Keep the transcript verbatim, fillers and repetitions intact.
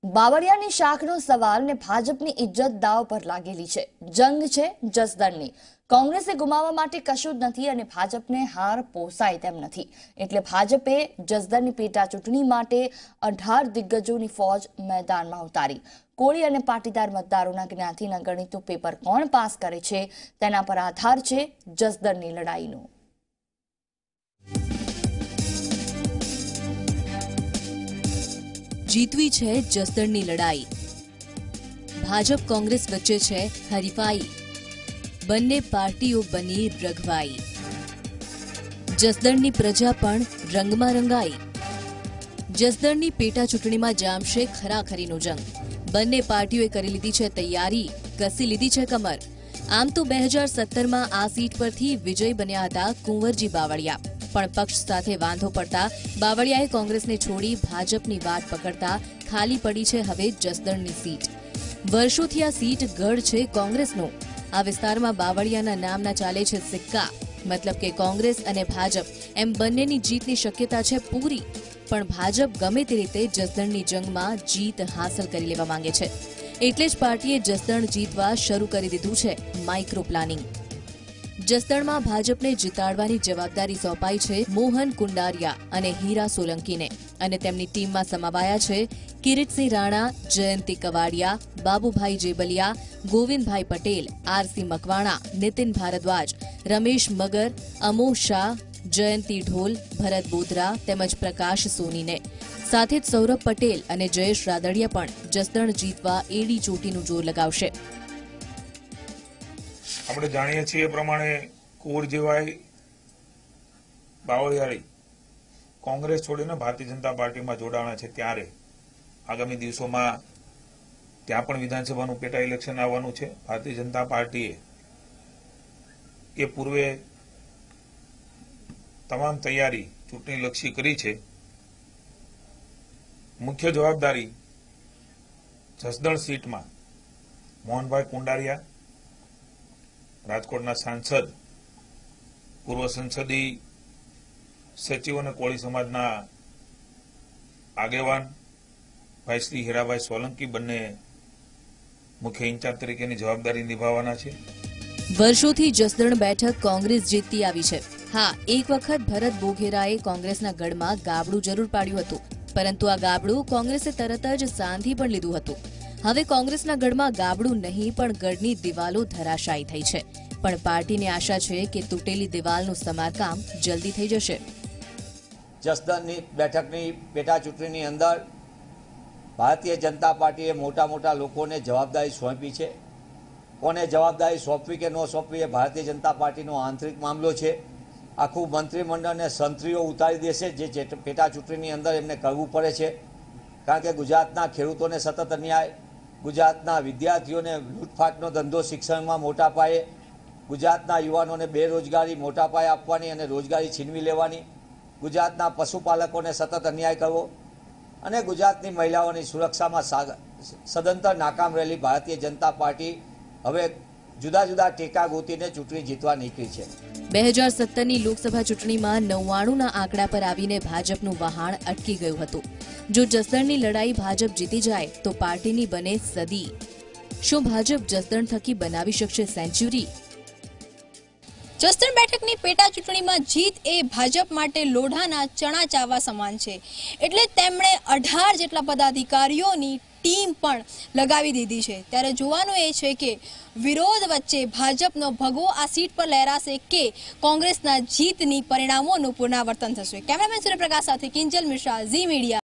બાવળિયાની શાખનો સવાલ ને ભાજપની ઇજ્જત દાવ પર લાગેલી છે। જંગ છે જસદણની। કોંગ્રેસે ગુમાવવા માટે કશું જ નથી અને ભાજપને હાર પોસાય તેમ નથી, એટલે ભાજપે જસદણની પેટા ચૂંટણી માટે અઢાર દિગ્ગજોની ફોજ મેદાનમાં ઉતારી। કોળી અને પાટીદાર મતદારોના જ્ઞાતિના ગણિતનું પેપર કોણ પાસ કરે છે તેના પર આધાર છે જસદણની લડાઈનો। जीतवी छे जसदणनी लड़ाई। भाजप कांग्रेस वच्चे छे हरीफाई। बंने पार्टीओ बनी रघवाई। जसदणनी प्रजा पण रंगमां रंगाई। जसदणनी पेटा चूंटणीमां जामशे खराखरीनो जंग। बंने पार्टीओए करी लीधी छे तैयारी, कसी लीधी छे कमर। आम तो दो हज़ार सत्तर में आ सीट परथी विजय बन्या हता कुंवरजी बावळिया, पण पक्ष साथे वांधो पड़ता बावळियाए कांग्रेसने छोड़ी भाजपनी वाट पकड़ता खाली पड़ी छे हवे जसदणनी सीट। वर्षोथी आ सीट गढ़ छे कांग्रेसनो। आ विस्तारमां बावळियाना नामना चाले छे सिक्का, मतलब के कांग्रेस अने भाजप एम बंनेनी जीतनी शक्यता छे पूरी। पण भाजप गमे ते रीते जसदणनी जंगमां जीत हासिल करी लेवा मांगे छे, एटले ज पार्टीए जसदण जीतवा शरू करी दीधुं छे माइक्रो प्लानिंग। जसदणमां भाजपने जीताडवानी जवाबदारी सोंपाई छे मोहन कुंडारिया अने हीरा सोलंकीने अने तेमनी टीममां समावाया छे किरीटसिंह राणा, जयंती कवाडिया, बाबूभाई जेबलिया, गोविंदभाई पटेल, आरसी मकवाणा, नितिन भारद्वाज, रमेश मगर, अमोह शाह, जयंती ढोल, भरत बोधरा तेमज प्रकाश सोनीने। साथे ज सौरभ पटेल अने जयेश रादड़िया पण जसदण जीतवा एडी चोटीनुं जोर लगावशे। આપણે જાણીએ છીએ એ પ્રમાણે કોર જેવાય બાવળિયાળી કોંગ્રેસ છોડીને ભારતીય જનતા પાર્ટીમાં જોડાણા છે, ત્યારે આગામી દિવસોમાં ત્યાં પણ વિધાનસભાનું પેટા ઇલેક્શન આવવાનું છે। ભારતીય જનતા પાર્ટીએ એ પૂર્વે તમામ તૈયારી ચૂંટણીલક્ષી કરી છે। મુખ્ય જવાબદારી જસદણ સીટમાં મોહનભાઈ કુંડારિયા, राजकोटना सांसद, पूर्व संसदीय सचिव और कोળી समाजना आगेवान भाई श्री हीराभाई सोलंकी बंने मुख्य इंचार्ज तरीकेनी जवाबदारी निभाववाना छे। वर्षोथी जसदण बैठक कांग्रेस जीतती आवी छे। हाँ, एक वखत भरत बोघेराए कांग्रेसना गढ़मां गाबडું જરૂર પાડ્યું હતું, પરંતુ આ ગાબડું કોંગ્રેસે તરત જ સાંધી પણ લીધું હતું। હવે કોંગ્રેસના ગઢમાં ગાબડું નહીં પણ ગઢની દિવાલો ધરાશાયી થઈ છે, પણ પાર્ટીને આશા છે કે તૂટેલી દિવાલનું સમારકામ જલ્દી થઈ જશે। જસદણની બેઠકની પેટા ચૂંટણીની અંદર ભારતીય જનતા પાર્ટીએ મોટા મોટા લોકોને જવાબદારી સોંપી છે। કોને જવાબદારી સોંપવી કે ન સોંપવી એ ભારતીય જનતા પાર્ટીનો આંતરિક મામલો છે। આખું મંત્રીમંડળને સંત્રીઓ ઉતારી દેશે જે પેટા ચૂંટણીની અંદર એમને કરવું પડે છે, કારણ કે ગુજરાતના ખેડૂતોને સતત અન્યાય, ગુજરાતના વિદ્યાર્થીઓને લૂંટફાટનો ધંધો શિક્ષણમાં મોટા પાયે, ગુજરાતના યુવાનોને બેરોજગારી મોટા પાયે આપવાની અને રોજગારી છીનવી લેવાની, ગુજરાતના પશુપાલકોને સતત અન્યાય કરવો અને ગુજરાતની મહિલાઓની સુરક્ષામાં સદંતર નાકામ રહેલી ભારતીય જનતા પાર્ટી હવે જુદા જુદા ટેકા ગોતીને ચૂંટણી જીતવા નીકળી છે। બે હજાર સત્તરની લોકસભા ચૂંટણીમાં નવ્વાણુંના આંકડા પર આવીને ભાજપનું વહાણ અટકી ગયું હતું। જો જસદણની લડાઈ ભાજપ જીતી જાય તો પાર્ટીની બને સદી। શું ભાજપ જસદણ થકી બનાવી શકશે સેન્ચુરી? જસદણ બેઠકની પેટા ચૂંટણીમાં જીત એ ભાજપ માટે લોઢાના ચણા ચાવવા સમાન છે, એટલે તેમણે અઢાર જેટલા પદાધિકારીઓની ટીમ પણ લગાવી દીધી છે। ત્યારે જોવાનું એ છે કે વિરોધ વચ્ચે ભાજપનો ભગવો આ સીટ પર લહેરાશે કે કોંગ્રેસના જીતની પરિણામોનું પુનરાવર્તન થશે। કેમેરામેન સૂર્યપ્રકાશ સાથે કિંજલ મિશ્રા, ઝી મીડિયા।